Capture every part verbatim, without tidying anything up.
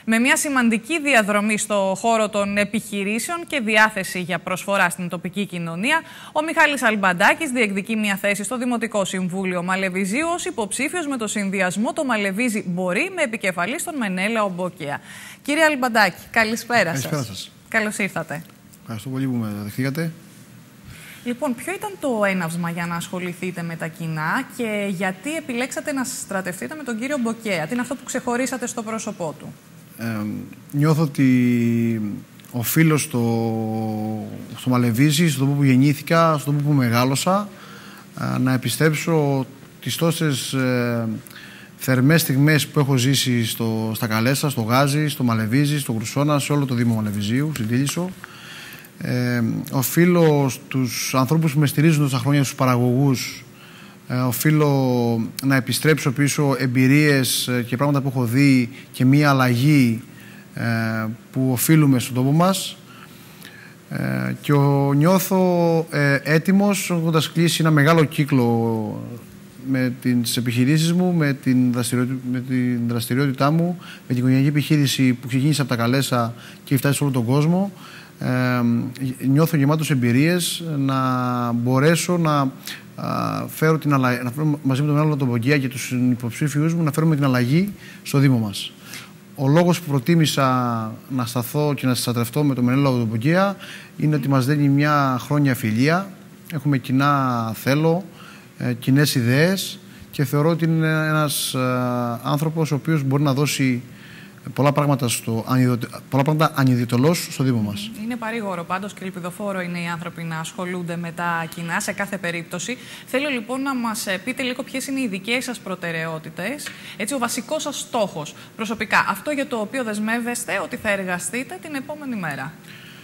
Με μια σημαντική διαδρομή στο χώρο των επιχειρήσεων και διάθεση για προσφορά στην τοπική κοινωνία, ο Μιχάλης Αλμπαντάκης διεκδικεί μια θέση στο Δημοτικό Συμβούλιο Μαλεβιζίου ως υποψήφιος με το συνδυασμό «Το Μαλεβίζι μπορεί» με επικεφαλή στον Μενέλαο Μποκέα. Κύριε Αλμπαντάκη, καλησπέρα, καλησπέρα σας. σας. Καλώς ήρθατε. Ευχαριστώ πολύ που με δεχτήκατε. Λοιπόν, ποιο ήταν το έναυσμα για να ασχοληθείτε με τα κοινά και γιατί επιλέξατε να στρατευτείτε με τον κύριο Μποκέα? Τι είναι αυτό που ξεχωρίσατε στο πρόσωπό του? Ε, νιώθω ότι οφείλω στο, στο Μαλεβίζι, στον τόπο που γεννήθηκα, στον τόπο που μεγάλωσα, ε, να επιστρέψω τις τόσες ε, θερμές στιγμές που έχω ζήσει στο, στα Καλέσσα, στο Γάζι, στο Μαλεβίζι, στο Κρουσόνα, σε όλο το Δήμο Μαλεβιζίου, στην Τίλισσο. Ε, οφείλω στους ανθρώπους που με στηρίζουν τόσα χρόνια, στους παραγωγούς, ε, οφείλω να επιστρέψω πίσω εμπειρίες και πράγματα που έχω δει και μία αλλαγή ε, που οφείλουμε στον τόπο μας, ε, και ο, νιώθω ε, έτοιμος, έχοντας κλείσει ένα μεγάλο κύκλο με τις επιχειρήσεις μου, με την, με την δραστηριότητά μου, με την οικογενειακή επιχείρηση που ξεκίνησε από τα Καλέσσα και φτάσει σε όλο τον κόσμο. Ε, νιώθω γεμάτος εμπειρίες να μπορέσω να α, φέρω την αλλαγή, να φέρω μαζί με τον Μενέλαο τον Μποκέα και τους υποψήφιους μου να φέρουμε την αλλαγή στο Δήμο μας. Ο λόγος που προτίμησα να σταθώ και να στρατευτώ με τον Μενέλαο τον Μποκέα είναι ότι μας δένει μια χρόνια φιλία, έχουμε κοινά θέλω, ε, κοινές ιδέες και θεωρώ ότι είναι ένας ε, άνθρωπος ο οποίος μπορεί να δώσει πολλά πράγματα, στο, πολλά πράγματα ανειδιτολώς στο Δήμο μας. Είναι παρήγορο πάντως και ελπιδοφόρο είναι οι άνθρωποι να ασχολούνται με τα κοινά σε κάθε περίπτωση. Θέλω λοιπόν να μας πείτε λίγο ποιες είναι οι δικές σας προτεραιότητες, έτσι, ο βασικός σας στόχος προσωπικά, αυτό για το οποίο δεσμεύεστε ότι θα εργαστείτε την επόμενη μέρα.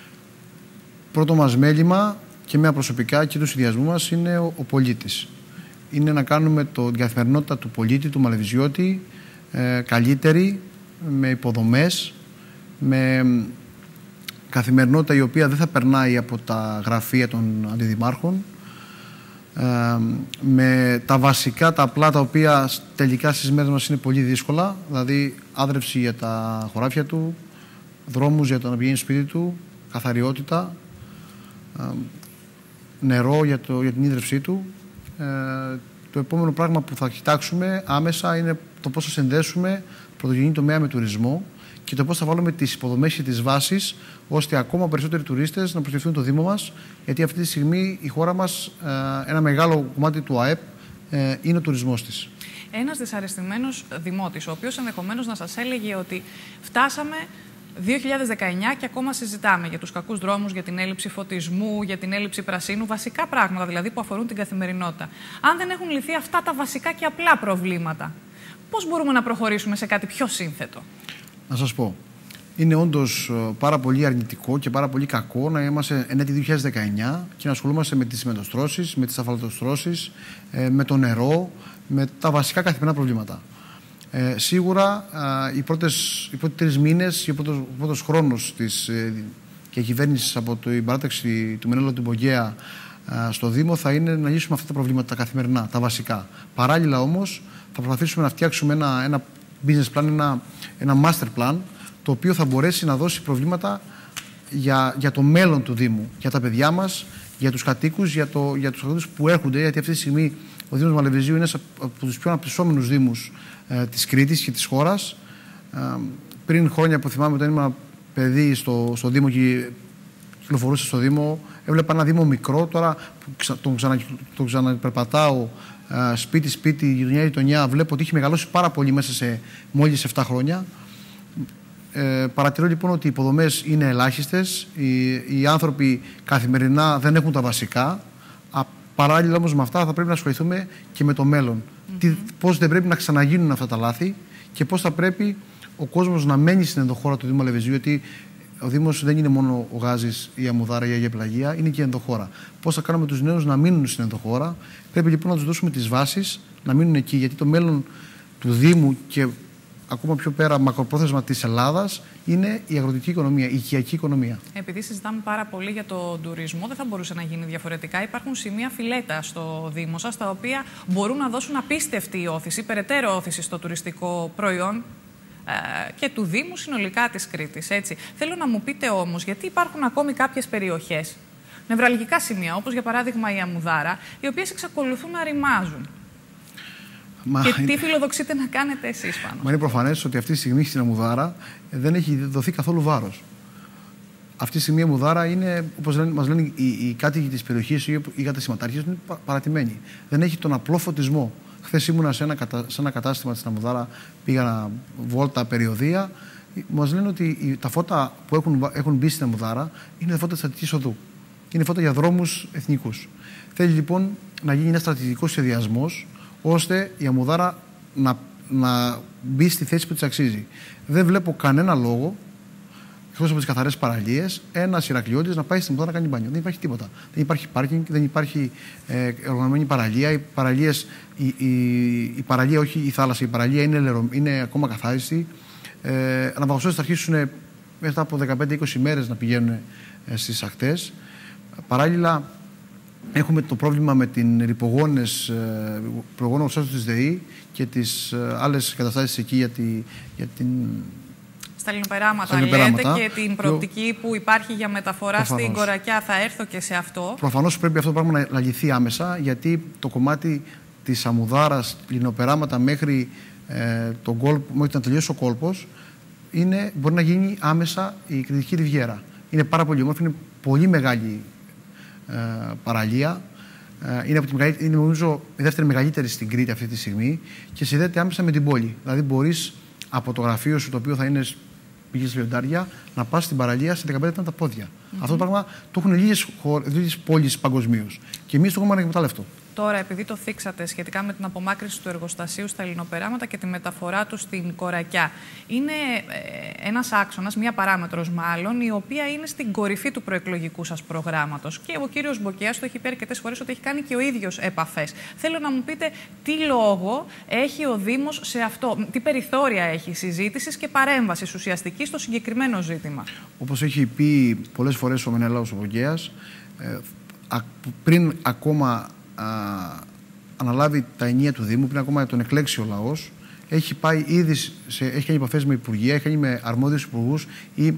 Πρώτο μας μέλημα και με προσωπικά και του συνδυασμού μας είναι ο, ο πολίτης. Είναι να κάνουμε το, την καθημερινότητα του πολίτη, του Μαλεβιζιώτη, ε, καλύτερη, με υποδομές, με καθημερινότητα η οποία δεν θα περνάει από τα γραφεία των αντιδημάρχων, ε, με τα βασικά, τα απλά, τα οποία τελικά στις μέρες μας είναι πολύ δύσκολα, δηλαδή άδρευση για τα χωράφια του, δρόμους για το να πηγαίνει στο σπίτι του, καθαριότητα, ε, νερό για, το, για την ίδρυυσή του. Ε, το επόμενο πράγμα που θα κοιτάξουμε άμεσα είναι το πώς θα συνδέσουμε πρωτογενή τομέα με τουρισμό και το πώς θα βάλουμε τις υποδομές και τις βάσεις ώστε ακόμα περισσότεροι τουρίστες να προσελκύουν το Δήμο μας, γιατί αυτή τη στιγμή η χώρα μας, ένα μεγάλο κομμάτι του ΑΕΠ είναι ο τουρισμός της. Ένας δυσαρεστημένος δημότης, ο οποίος ενδεχομένως να σας έλεγε ότι φτάσαμε δύο χιλιάδες δεκαεννιά και ακόμα συζητάμε για τους κακούς δρόμους, για την έλλειψη φωτισμού, για την έλλειψη πρασίνου, βασικά πράγματα δηλαδή που αφορούν την καθημερινότητα. Αν δεν έχουν λυθεί αυτά τα βασικά και απλά προβλήματα, πώς μπορούμε να προχωρήσουμε σε κάτι πιο σύνθετο? Να σας πω, είναι όντως πάρα πολύ αρνητικό και πάρα πολύ κακό να είμαστε εν έτη δύο χιλιάδες δεκαεννιά και να ασχολούμαστε με τις συμμετοστρώσεις, με τις ασφαλτοστρώσεις, με το νερό, με τα βασικά καθημερινά προβλήματα. Ε, σίγουρα ε, οι, πρώτες, οι πρώτοι τρεις μήνες, ο πρώτος, ο πρώτος χρόνος της ε, και κυβέρνησης από την παράταξη του Μενέλαου του Μποκέα ε, στο Δήμο θα είναι να λύσουμε αυτά τα προβλήματα τα καθημερινά, τα βασικά. Παράλληλα όμως θα προσπαθήσουμε να φτιάξουμε ένα, ένα business plan, ένα, ένα master plan, το οποίο θα μπορέσει να δώσει προβλήματα για, για το μέλλον του Δήμου, για τα παιδιά μας, για τους κατοίκους, για, το, για τους κατοίκους που έρχονται, γιατί αυτή τη στιγμή ο Δήμος Μαλεβιζίου είναι ένας από τους πιο αναπτυσσόμενους δήμους ε, της Κρήτης και της χώρας. Ε, πριν χρόνια που θυμάμαι όταν ήμουν παιδί στο, στο Δήμο και κυκλοφορούσα στο Δήμο, έβλεπα ένα Δήμο μικρό, τώρα που ξα, τον, ξανα, τον ξαναπερπατάω ε, σπίτι-σπίτι, γειτονιά-γειτονιά, βλέπω ότι έχει μεγαλώσει πάρα πολύ μέσα σε μόλις επτά χρόνια. Ε, παρατηρώ λοιπόν ότι οι υποδομές είναι ελάχιστες, οι, οι άνθρωποι καθημερινά δεν έχουν τα βασικά. Α, παράλληλα όμως με αυτά θα πρέπει να ασχοληθούμε και με το μέλλον. Mm-hmm. Τι, πώς δεν πρέπει να ξαναγίνουν αυτά τα λάθη και πώς θα πρέπει ο κόσμος να μένει στην ενδοχώρα του Δήμου Μαλεβιζίου, γιατί ο Δήμος δεν είναι μόνο ο Γάζης, η Αμμουδάρα ή η Αγία Πελαγία, είναι και η ενδοχώρα. Πώς θα κάνουμε τους νέους να μείνουν στην ενδοχώρα? Πρέπει λοιπόν να τους δώσουμε τις βάσεις να μείνουν εκεί, γιατί το μέλλον του Δήμου και ακόμα πιο πέρα μακροπρόθεσμα της Ελλάδας είναι η αγροτική οικονομία, η οικιακή οικονομία. Επειδή συζητάμε πάρα πολύ για τον τουρισμό, δεν θα μπορούσε να γίνει διαφορετικά. Υπάρχουν σημεία φιλέτα στο Δήμο σας, τα οποία μπορούν να δώσουν απίστευτη όθηση, περαιτέρω όθηση στο τουριστικό προϊόν. ε, και του Δήμου συνολικά της Κρήτης. Έτσι. Θέλω να μου πείτε όμως, γιατί υπάρχουν ακόμη κάποιες περιοχές, νευραλγικά σημεία, όπως για παράδειγμα η Αμμουδάρα, οι οποίες εξακολουθούν να ρημάζουν. Μα και τι φιλοδοξείτε να κάνετε εσείς πάνω? Μα είναι προφανές ότι αυτή τη στιγμή στην Αμμουδάρα δεν έχει δοθεί καθόλου βάρος. Αυτή τη στιγμή η Αμμουδάρα είναι, όπως λένε, μας λένε οι, οι κάτοικοι της περιοχής ή οι κατασηματάρχες, είναι παρατημένοι. Δεν έχει τον απλό φωτισμό. Χθες ήμουνα σε ένα, κατα... σε ένα κατάστημα της Αμμουδάρα, πήγα βόλτα περιοδία. Μας λένε ότι τα φώτα που έχουν, έχουν μπει στην Αμμουδάρα είναι φώτα της Αττικής Οδού. Είναι φώτα για δρόμους εθνικούς. Θέλει λοιπόν να γίνει ένα στρατηγικός σχεδιασμός, ώστε η Αμμουδάρα να, να μπει στη θέση που της αξίζει. Δεν βλέπω κανένα λόγο, εκτός από τις καθαρές παραλίες, ένας Ηρακλειώτης να πάει στην Αμμουδάρα να κάνει μπάνιο. Δεν υπάρχει τίποτα. Δεν υπάρχει πάρκινγκ, δεν υπάρχει ε, οργανωμένη παραλία. Οι παραλίες, η, η, η παραλία, όχι η θάλασσα, η παραλία είναι, λερο, είναι ακόμα καθάριστη. Ε, Αναπαυτώσεις θα αρχίσουν μετά από δεκαπέντε είκοσι μέρες να πηγαίνουν ε, στις ακτές. Παράλληλα, έχουμε το πρόβλημα με την ρυπογόνες, προγόνο οξύτητο της ΔΕΗ και τις άλλες καταστάσεις εκεί για, τη, για την... Στα λινοπεράματα λέτε και την προοπτική που υπάρχει για μεταφορά προφανώς στην Κορακιά. Θα έρθω και σε αυτό. Προφανώς πρέπει αυτό το πράγμα να λυθεί άμεσα, γιατί το κομμάτι της Αμμουδάρας, λινοπεράματα μέχρι, ε, τον κόλπο, μέχρι να τελειώσει ο κόλπος, είναι, μπορεί να γίνει άμεσα η Κρητική Ριβιέρα. Είναι πάρα πολύ όμορφη, είναι πολύ μεγάλη ε, παραλία. Ε, είναι, από τη μεγαλύτερη, είναι νομίζω η δεύτερη μεγαλύτερη στην Κρήτη αυτή τη στιγμή και συνδέεται άμεσα με την πόλη. Δηλαδή μπορείς από το γραφείο σου, το οποίο θα είναι πηγές λιοντάρια, να πας στην παραλία σε δεκαπέντε λεπτά τα πόδια. Mm-hmm. Αυτό το πράγμα το έχουν λίγες πόλεις παγκοσμίως. Και εμείς το έχουμε ανεκμετάλλευτο. Τώρα, επειδή το θίξατε σχετικά με την απομάκρυνση του εργοστασίου στα λινοπεράματα και τη μεταφορά του στην Κορακιά, είναι ε, ένας άξονας, μία παράμετρος μάλλον, η οποία είναι στην κορυφή του προεκλογικού σας προγράμματος. Και ο κύριος Μποκέας το έχει πει αρκετές φορές ότι έχει κάνει και ο ίδιος επαφές. Θέλω να μου πείτε τι λόγο έχει ο Δήμος σε αυτό, τι περιθώρια έχει συζήτησης και παρέμβασης ουσιαστική στο συγκεκριμένο ζήτημα. Όπως έχει πει πολλές φορές ο Μενέλαος ο Μποκέας, ε, πριν ακόμα Α, αναλάβει τα ενία του Δήμου, πριν ακόμα τον εκλέξει ο λαός, έχει πάει ήδη, σε, έχει κάνει επαφές με υπουργεία, έχει κάνει με αρμόδιους υπουργούς ή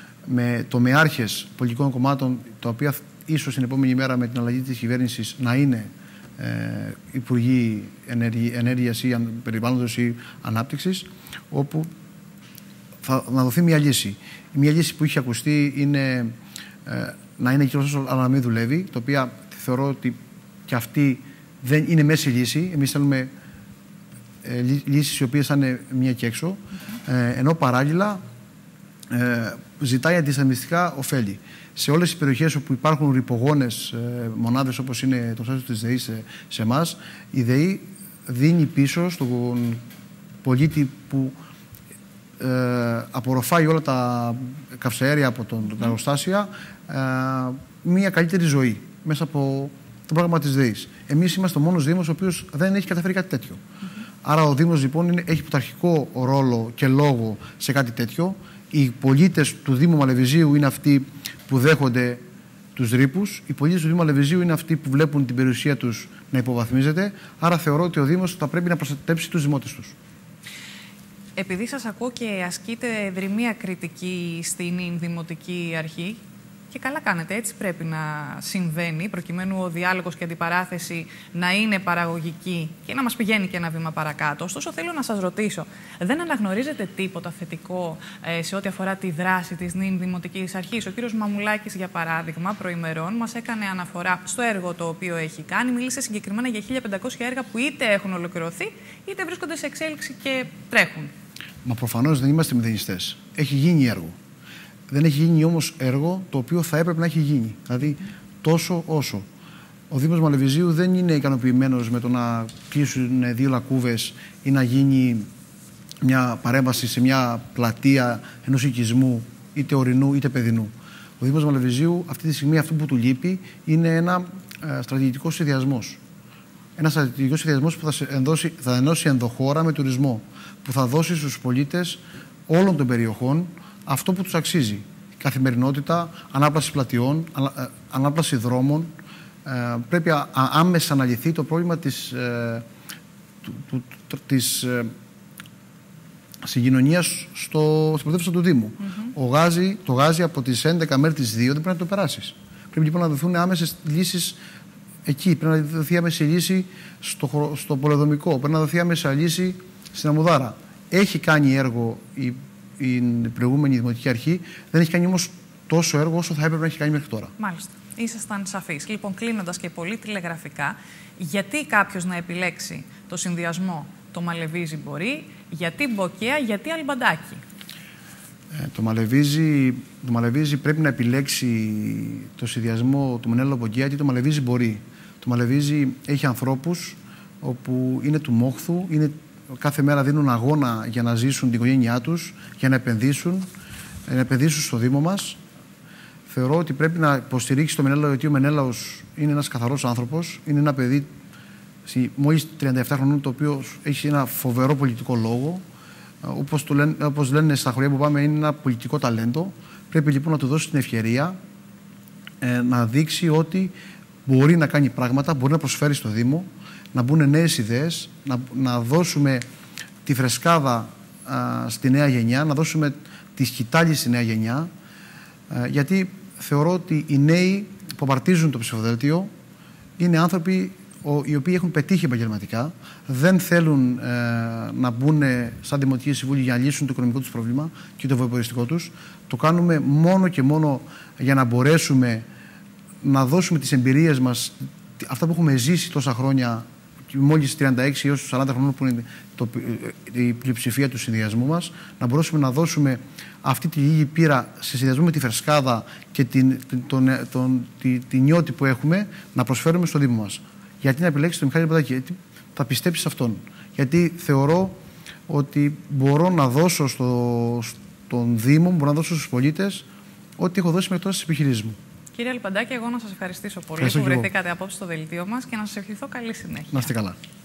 με τομεάρχες πολιτικών κομμάτων, τα οποία ίσως την επόμενη μέρα με την αλλαγή της κυβέρνησης να είναι ε, υπουργοί ενέργειας ή περιβάλλοντος ή ανάπτυξης, όπου θα να δοθεί μια λύση. Μια λύση που είχε ακουστεί είναι ε, να είναι κύριο αλλά να μην δουλεύει, το οποίο θεωρώ ότι και αυτή δεν είναι μέση λύση. Εμείς θέλουμε ε, λύσεις οι οποίες θα είναι μία και έξω. Mm-hmm. ε, ενώ παράλληλα ε, ζητάει αντισταθμιστικά ωφέλη. Σε όλες τις περιοχές όπου υπάρχουν ρυπογόνες ε, μονάδες όπως είναι το στάσιο της ΔΕΗ σε, σε εμάς, η ΔΕΗ δίνει πίσω στον πολίτη που ε, απορροφάει όλα τα καυσαέρια από τον, mm-hmm. τα εργοστάσια ε, μία καλύτερη ζωή μέσα από το πρόγραμμα της ΔΕΗς. Εμείς είμαστε ο μόνος Δήμος ο οποίος δεν έχει καταφέρει κάτι τέτοιο. Mm-hmm. Άρα ο Δήμος λοιπόν είναι, έχει πρωταρχικό ρόλο και λόγο σε κάτι τέτοιο. Οι πολίτες του Δήμου Μαλεβιζίου είναι αυτοί που δέχονται τους ρήπους. Οι πολίτες του Δήμου Μαλεβιζίου είναι αυτοί που βλέπουν την περιουσία τους να υποβαθμίζεται. Άρα θεωρώ ότι ο Δήμος θα πρέπει να προστατέψει τους δημότες τους. Επειδή σας ακούω και ασκείτε δρυμία κριτική στην Δημοτική Αρχή, και καλά κάνετε, έτσι πρέπει να συμβαίνει, προκειμένου ο διάλογος και αντιπαράθεση να είναι παραγωγική και να μας πηγαίνει και ένα βήμα παρακάτω. Ωστόσο, θέλω να σας ρωτήσω, δεν αναγνωρίζετε τίποτα θετικό ε, σε ό,τι αφορά τη δράση της νυν Δημοτικής Αρχής? Ο κύριος Μαμουλάκης, για παράδειγμα, προημερών μας έκανε αναφορά στο έργο το οποίο έχει κάνει. Μίλησε συγκεκριμένα για χίλια πεντακόσια έργα που είτε έχουν ολοκληρωθεί, είτε βρίσκονται σε εξέλιξη και τρέχουν. Μα προφανώς δεν είμαστε μηδενιστές. Έχει γίνει έργο. Δεν έχει γίνει όμως έργο το οποίο θα έπρεπε να έχει γίνει. Δηλαδή τόσο όσο. Ο Δήμος Μαλεβιζίου δεν είναι ικανοποιημένος με το να κλείσουν δύο λακκούβες ή να γίνει μια παρέμβαση σε μια πλατεία ενός οικισμού, είτε ορεινού είτε παιδινού. Ο Δήμος Μαλεβιζίου αυτή τη στιγμή αυτό που του λείπει είναι ένα ε, στρατηγικό σχεδιασμός. Ένα στρατηγικό σχεδιασμός που θα, ενδώσει, θα ενώσει ενδοχώρα με τουρισμό, που θα δώσει στους πολίτες όλων των περιοχών αυτό που τους αξίζει. Καθημερινότητα, ανάπλαση πλατιών, ανα, ανάπλαση δρόμων. Ε, πρέπει α, α, άμεσα να λυθεί το πρόβλημα της, ε, του, του, του, της, ε, συγκοινωνία στο, στην πρωτεύουσα του Δήμου. Mm-hmm. Ο γάζι, το γάζι από τις έντεκα μέχρι τις δύο δεν πρέπει να το περάσεις. Πρέπει λοιπόν να δοθούν άμεσες λύσεις εκεί. Πρέπει να δοθεί άμεση λύση στο, στο πολεοδομικό. Πρέπει να δοθεί άμεσα λύση στην Αμμουδάρα. Έχει κάνει έργο η, η προηγούμενη Δημοτική Αρχή, δεν έχει κάνει όμως τόσο έργο όσο θα έπρεπε να έχει κάνει μέχρι τώρα. Μάλιστα. Ήσασταν σαφείς. Λοιπόν, κλείνοντας και πολύ τηλεγραφικά, γιατί κάποιος να επιλέξει το συνδυασμό το Μαλεβίζι μπορεί, γιατί Μποκαία, γιατί Αλμπαντάκι? Ε, το, Μαλεβίζι, το Μαλεβίζι πρέπει να επιλέξει το συνδυασμό του Μενέλαο Μποκαία, γιατί το Μαλεβίζι μπορεί. Το Μαλεβίζι έχει ανθρώπους όπου είναι του μόχθου, είναι, κάθε μέρα δίνουν αγώνα για να ζήσουν την οικογένειά τους, για να επενδύσουν, να επενδύσουν στο Δήμο μας. Θεωρώ ότι πρέπει να υποστηρίξει το Μενέλαο, γιατί ο Μενέλαος είναι ένας καθαρός άνθρωπος, είναι ένα παιδί μόλις τριάντα επτά χρονών, το οποίο έχει ένα φοβερό πολιτικό λόγο. Όπως, το λένε, όπως λένε στα χωριά που πάμε, είναι ένα πολιτικό ταλέντο. Πρέπει λοιπόν να του δώσει την ευκαιρία ε, να δείξει ότι μπορεί να κάνει πράγματα, μπορεί να προσφέρει στο Δήμο, να μπουν νέες ιδέες, να, να δώσουμε τη φρεσκάδα α, στη νέα γενιά, να δώσουμε τη σκητάλη στη νέα γενιά. Ε, γιατί θεωρώ ότι οι νέοι που απαρτίζουν το ψηφοδέλτιο είναι άνθρωποι οι οποίοι έχουν πετύχει επαγγελματικά, δεν θέλουν ε, να μπουν σαν Δημοτική Συμβούλη για να λύσουν το οικονομικό τους πρόβλημα και το βοηθητικό τους. Το κάνουμε μόνο και μόνο για να μπορέσουμε να δώσουμε τις εμπειρίες μας, αυτά που έχουμε ζήσει τόσα χρόνια, μόλις τριάντα έξι έως σαράντα χρονών που είναι το, η πλειοψηφία του συνδυασμού μας, να μπορέσουμε να δώσουμε αυτή τη λίγη πείρα σε συνδυασμό με τη φρεσκάδα και την, τον, τον, τη, τη νιώτη που έχουμε, να προσφέρουμε στο Δήμο μας. Γιατί να επιλέξει τον Μιχάλη Αλμπαντάκι? Γιατί θα πιστέψει σε αυτόν. Γιατί θεωρώ ότι μπορώ να δώσω στο, στον Δήμο, μπορώ να δώσω στους πολίτες ό,τι έχω δώσει μέχρι τώρα στις επιχειρήσεις μου. Κύριε Αλμπαντάκι, εγώ να σας ευχαριστήσω πολύ που βρεθήκατε απόψε στο δελτίο μας και να σας ευχηθώ καλή συνέχεια. Να είστε καλά.